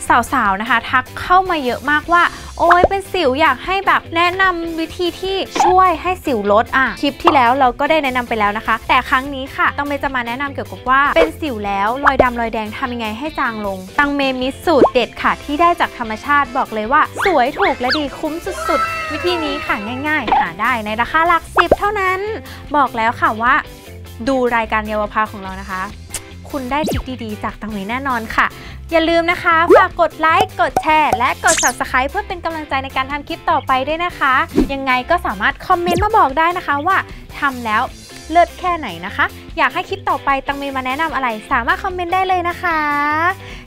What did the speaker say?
สาวๆนะคะทักเข้ามาเยอะมากว่าโอ้ยเป็นสิวอยากให้แบบแนะนำวิธีที่ช่วยให้สิวลดคลิปที่แล้วเราก็ได้แนะนำไปแล้วนะคะแต่ครั้งนี้ค่ะตังเมจะมาแนะนำเกี่ยวกับว่าเป็นสิวแล้วรอยดำรอยแดงทำยังไงให้จางลงตังเมมีสูตรเด็ดค่ะที่ได้จากธรรมชาติบอกเลยว่าสวยถูกและดีคุ้มสุดๆวิธีนี้ค่ะง่ายๆหาได้ในราคาหลัก10เท่านั้นบอกแล้วค่ะว่าดูรายการเยาวภาของเรานะคะคุณได้ทริคดีๆจากตังเมแน่นอนค่ะอย่าลืมนะคะฝากกดไลค์กดแชร์และกด Subscribe เพื่อเป็นกำลังใจในการทำคลิปต่อไปด้วยนะคะยังไงก็สามารถคอมเมนต์มาบอกได้นะคะว่าทำแล้วเลิศแค่ไหนนะคะอยากให้คลิปต่อไปตังเมมาแนะนำอะไรสามารถคอมเมนต์ได้เลยนะคะ